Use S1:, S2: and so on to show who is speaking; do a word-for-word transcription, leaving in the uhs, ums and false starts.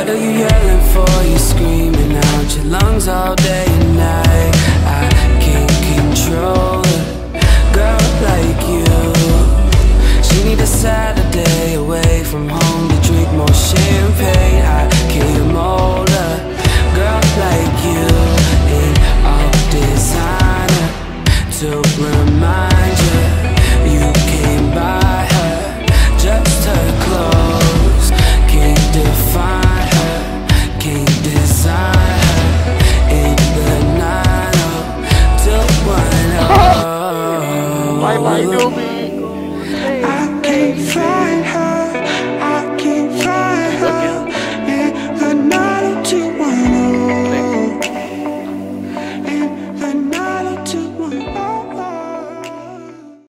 S1: What are you yelling for? You screaming out your lungs all day and night. I can't control a girl like you. She need a Saturday away from home to drink more champagne. I can't mold a girl like you in all designer to remind you you can't buy her, just her clothes. Can't define her, can't design her in the nine oh to one oh.
S2: Bye bye, Doobie.